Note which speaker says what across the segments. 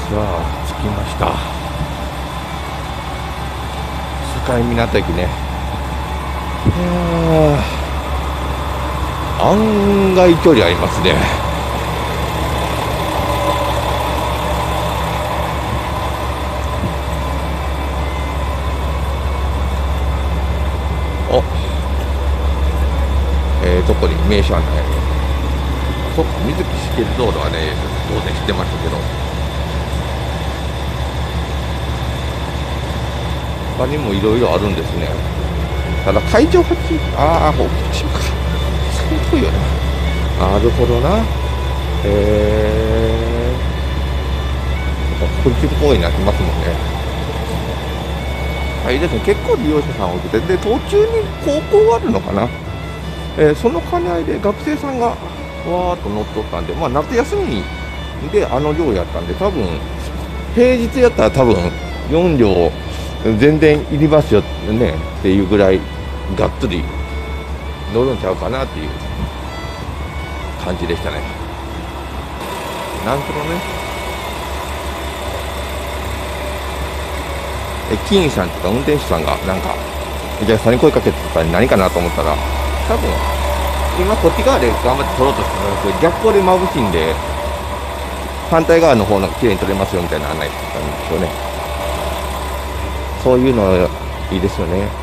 Speaker 1: さあ着きました。境港駅ね。案外距離ありますね。お、どこに名所案内。そう水木しげる道路はね当然知ってましたけど、他にもいろいろあるんですね。ただ会場8、ああこっちか、そうよね。なるほどな。国立公園になってますもんね。いいですね。結構利用者さん多くて、で途中に高校があるのかな。その兼ね合いで学生さんがわーっと乗っとったんで、まあ夏休みであの量やったんで、多分平日やったら多分4両全然いりますよねっていうぐらいがっつり乗るんちゃうかなっていう感じでしたね。なんともね、駅員さんとか運転手さんがなんかお客さんに声かけてたら何かなと思ったら、多分今こっち側で頑張って撮ろうとしてたんですけど、逆光で眩しいんで反対側の方の綺麗に撮れますよみたいな案内してたんですよね。そういうのいいですよね。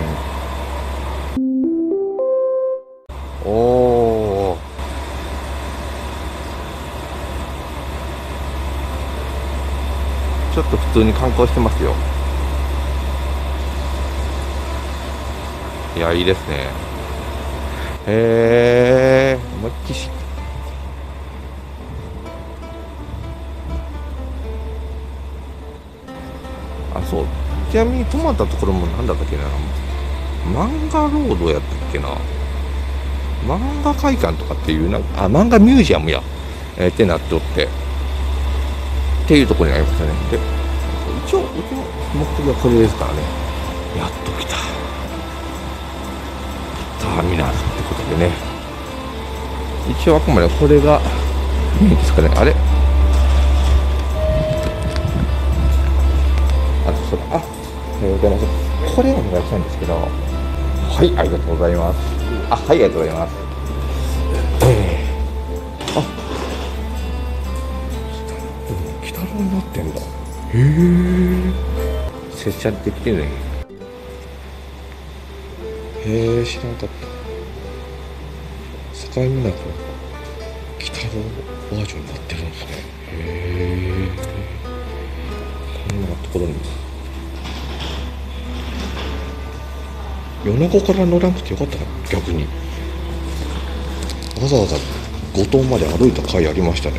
Speaker 1: おお、ちょっと普通に観光してますよ。いやいいですね。思いっきしそう、ちなみに泊まったところも何だったっけな、漫画ロードやったっけな、漫画会館とかっていう漫画ミュージアムや、ってなっておってっていうところにありましたね。で一応うちの目的はこれですからね。やっと来たターミナルってことでね、一応あくまでこれがいいですかね。あれ、そうだ、おはようございます。これをお願いしたいんですけど。はい、ありがとうございます。はい、ありがとうございます。鬼太郎になってんだ。へえ。拙者できてるね。へえ、知らなかった。境港鬼太郎バージョンになってるんですね。へえ。こんなところに米子から乗らなくてよかったな、逆に。わざわざ五島まで歩いた甲斐ありましたね。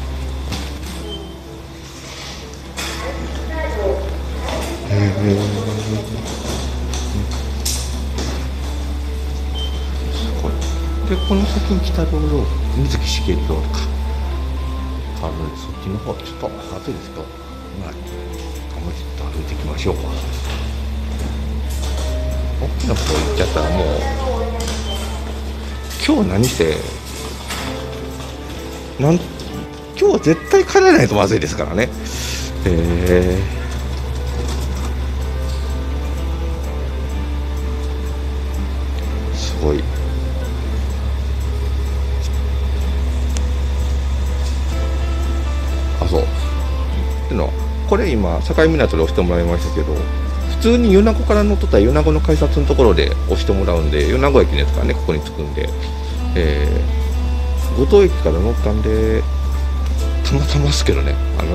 Speaker 1: すごい。でこの先に北道路、水木しげる道路かあるので、そっちの方ちょっと暑いですけど、まあ思い切って歩いていきましょうか。大きなこと言っちゃったらもう今日何して今日は絶対帰らないとまずいですからね。すごい。そうってのはこれ今境港で押してもらいましたけど、普通に米子から乗っとったら米子の改札のところで押してもらうんで、米子駅のやつからねここに着くんで、五島駅から乗ったんで、たまたまですけどね、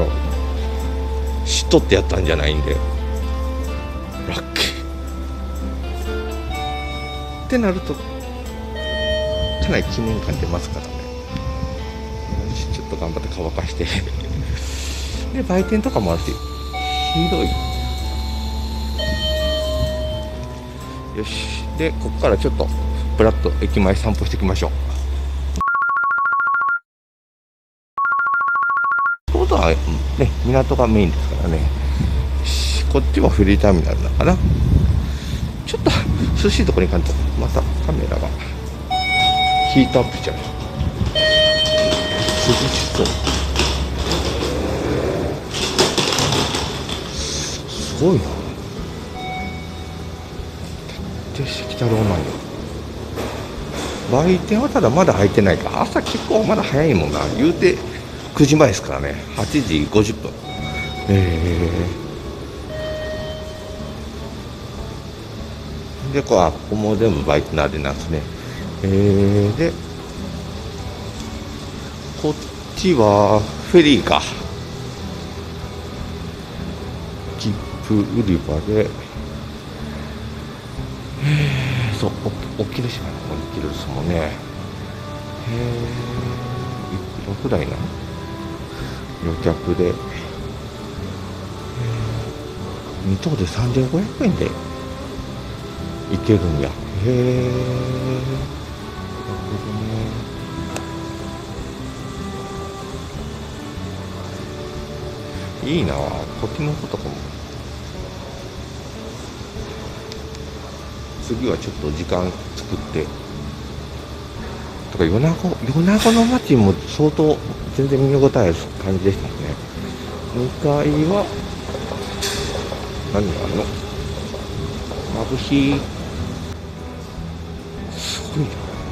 Speaker 1: 知っとってやったんじゃないんでラッキーってなるとかなり記念感出ますからね。ちょっと頑張って乾かしてで売店とかもあって広い。よし、でここからちょっとぶらっと駅前散歩していきましょう。ちょうどはね港がメインですからね。こっちはフリーターミナルなのかな。ちょっと涼しいところに行かんとまたカメラがヒートアップしちゃう。涼しそう。 ごいな。徹底してきたろうなんよ。売店はただまだ開いてないか。朝結構まだ早いもんな。言うて9時前ですからね。8時50分。で、ここも全部バイクなりなんですね。で、こっちはフェリーか。切符売り場で、そう、沖ノ島の方に行けるですもんね。いくらぐらいな旅客で、2等で3500円で行けるんや。なるほどね。いいな、こっちのことかも。次はちょっと時間作って。とか米子の街も相当全然見応えある感じでしたね。2階は何があるの？眩しい。すごいな。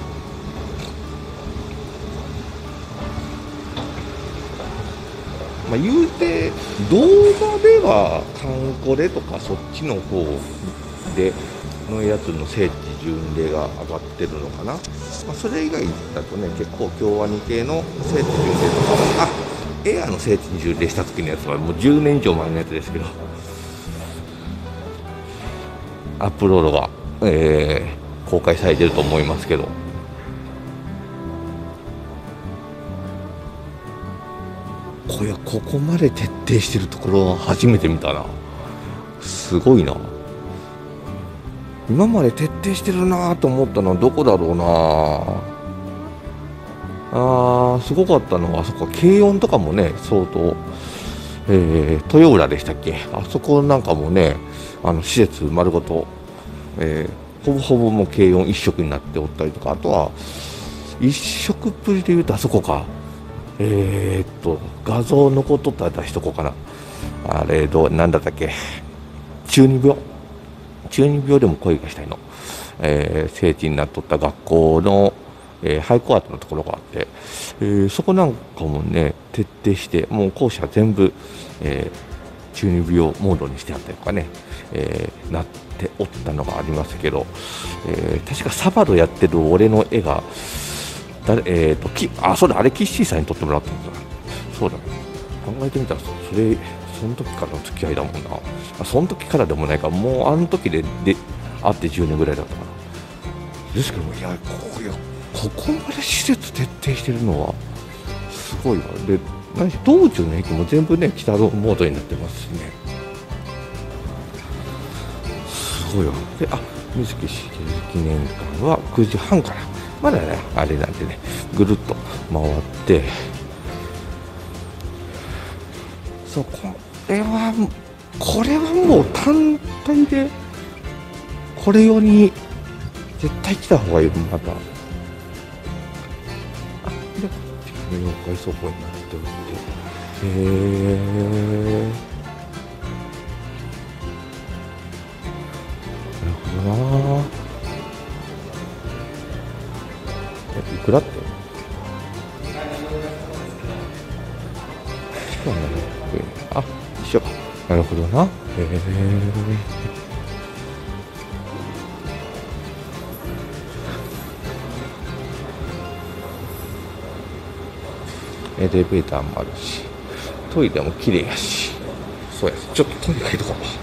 Speaker 1: まあ言うて動画ではカンコレとかそっちの方でのやつの聖地巡礼が上がってるのかな。まあ、それ以外だとね、結構京アニ系の聖地巡礼とか、エアの聖地巡礼した時のやつはもう10年以上前のやつですけど、アップロードが、公開されてると思いますけど、ここまで徹底してるところは初めて見たな。すごいな。今まで徹底してるなと思ったのはどこだろうな。すごかったのはあそこ軽音とかもね、相当、豊浦でしたっけ、あそこなんかもね、施設丸ごと、ほぼほぼもう軽音一色になっておったりとか、あとは一色っぷりでいうとあそこか、画像残っとったら出しとこうかな。あれなんだったっけ、中二病でも恋がしたいの、聖地になっとった学校の、ハイコアートのところがあって、そこなんかもね徹底してもう校舎全部、中二病モードにしてあったりとかね、なっておったのがありますけど、確かサバドやってる俺の絵がそうだ、あれキッシーさんに撮ってもらったんだ。そうだ、ね、考えてみたらその時からの付き合いだもんな。その時からでもないか、もうあの時で会って10年ぐらいだったからですけど、いやここまで施設徹底してるのはすごいわ。で、道中の駅も全部ね北ロモードになってますしね、すごいわ。で、水木しげる記念館は9時半からまだねあれなんでね、ぐるっと回って、そう、これはもう単体でこれ用に絶対来た方がいい。またで、こっちが妖怪倉庫になっておいて、なるほどな。いくらって一緒か。なるほどな。エレベーターもあるし、トイレも綺麗やし。そうや、ちょっとトイレ借りとこう。